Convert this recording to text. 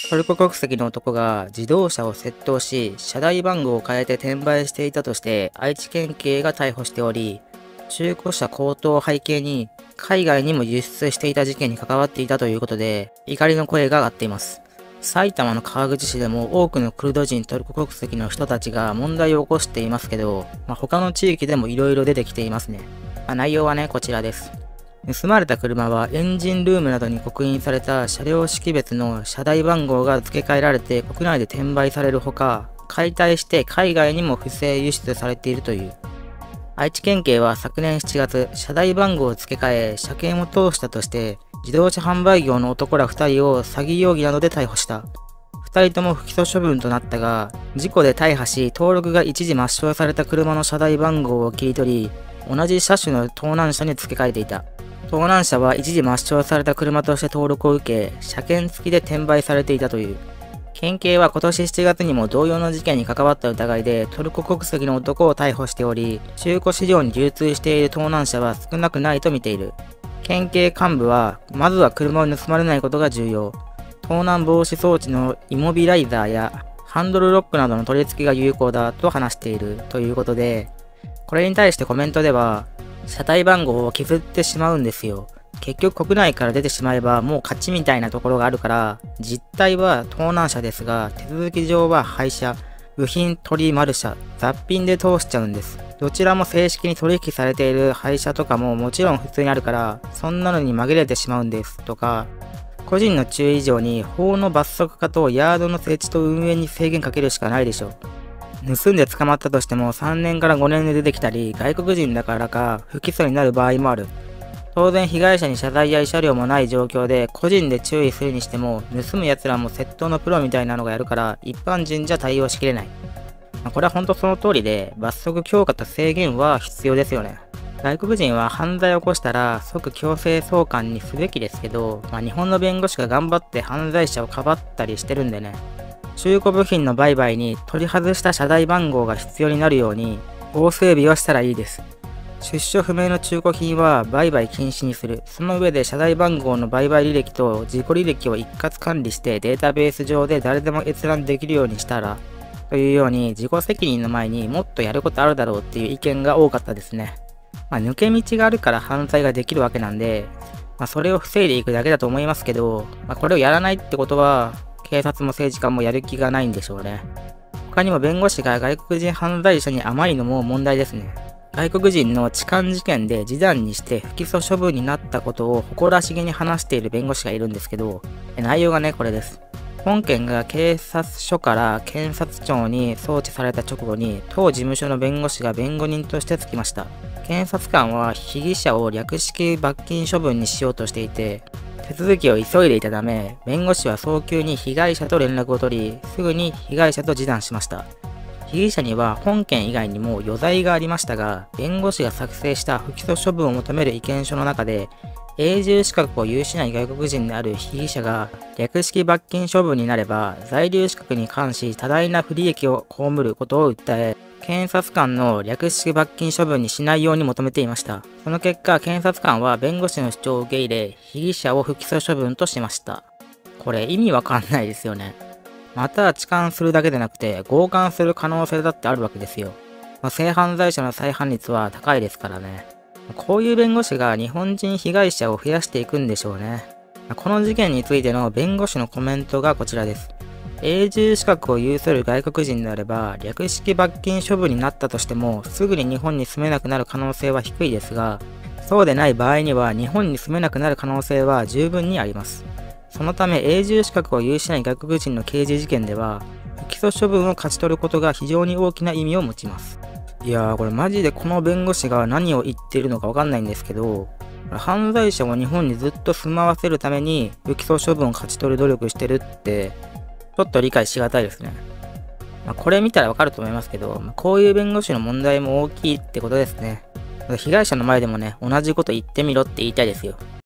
トルコ国籍の男が自動車を窃盗し、車台番号を変えて転売していたとして愛知県警が逮捕しており、中古車高騰を背景に海外にも輸出していた事件に関わっていたということで、怒りの声が上がっています。埼玉の川口市でも多くのクルド人トルコ国籍の人たちが問題を起こしていますけど、他の地域でも色々出てきていますね。内容はね、こちらです。盗まれた車はエンジンルームなどに刻印された車両識別の車台番号が付け替えられて国内で転売されるほか、解体して海外にも不正輸出されているという。愛知県警は昨年7月、車台番号を付け替え、車検を通したとして、自動車販売業の男ら2人を詐欺容疑などで逮捕した。2人とも不起訴処分となったが、事故で大破し、登録が一時抹消された車の車台番号を切り取り、同じ車種の盗難車に付け替えていた。盗難車は一時抹消された車として登録を受け、車検付きで転売されていたという。県警は今年7月にも同様の事件に関わった疑いでトルコ国籍の男を逮捕しており、中古市場に流通している盗難車は少なくないと見ている。県警幹部は、まずは車を盗まれないことが重要。盗難防止装置のイモビライザーやハンドルロックなどの取り付けが有効だと話しているということで、これに対してコメントでは、車体番号を削ってしまうんですよ。結局国内から出てしまえばもう勝ちみたいなところがあるから、実態は盗難車ですが、手続き上は廃車、部品取り丸車、雑品で通しちゃうんです。どちらも正式に取引されている廃車とかももちろん普通にあるから、そんなのに紛れてしまうんですとか、個人の注意以上に法の罰則化とヤードの設置と運営に制限かけるしかないでしょ。盗んで捕まったとしても3年から5年で出てきたり、外国人だからか不起訴になる場合もある。当然被害者に謝罪や慰謝料もない状況で個人で注意するにしても、盗む奴らも窃盗のプロみたいなのがやるから一般人じゃ対応しきれない。これは本当その通りで、罰則強化と制限は必要ですよね。外国人は犯罪を起こしたら即強制送還にすべきですけど、日本の弁護士が頑張って犯罪者をかばったりしてるんでね。中古部品の売買に取り外した車台番号が必要になるように、法整備をしたらいいです。出所不明の中古品は売買禁止にする。その上で車台番号の売買履歴と事故履歴を一括管理してデータベース上で誰でも閲覧できるようにしたら、というように自己責任の前にもっとやることあるだろうっていう意見が多かったですね。抜け道があるから犯罪ができるわけなんで、それを防いでいくだけだと思いますけど、これをやらないってことは、警察も政治家もやる気がないんでしょうね。他にも弁護士が外国人犯罪者に甘いのも問題ですね。外国人の痴漢事件で示談にして不起訴処分になったことを誇らしげに話している弁護士がいるんですけど、内容がね、これです。本件が警察署から検察庁に送致された直後に、当事務所の弁護士が弁護人としてつきました。検察官は被疑者を略式罰金処分にしようとしていて、手続きを急いでいたため、弁護士は早急に被害者と連絡を取り、すぐに被害者と示談しました。被疑者には本件以外にも余罪がありましたが、弁護士が作成した不起訴処分を求める意見書の中で、永住資格を有しない外国人である被疑者が略式罰金処分になれば、在留資格に関し多大な不利益を被ることを訴え、検察官の略式罰金処分にしないように求めていました。その結果、検察官は弁護士の主張を受け入れ、被疑者を不起訴処分としました。これ意味わかんないですよね。また痴漢するだけでなくて、強姦する可能性だってあるわけですよ。性犯罪者の再犯率は高いですからね。こういう弁護士が日本人被害者を増やしていくんでしょうね。この事件についての弁護士のコメントがこちらです。永住資格を有する外国人であれば、略式罰金処分になったとしても、すぐに日本に住めなくなる可能性は低いですが、そうでない場合には日本に住めなくなる可能性は十分にあります。そのため永住資格を有しない外国人の刑事事件では、不起訴処分を勝ち取ることが非常に大きな意味を持ちます。いやー、これマジでこの弁護士が何を言っているのかわかんないんですけど、犯罪者を日本にずっと住まわせるために不起訴処分を勝ち取る努力してるって、ちょっと理解しがたいですね。これ見たらわかると思いますけど、こういう弁護士の問題も大きいってことですね。被害者の前でもね、同じこと言ってみろって言いたいですよ。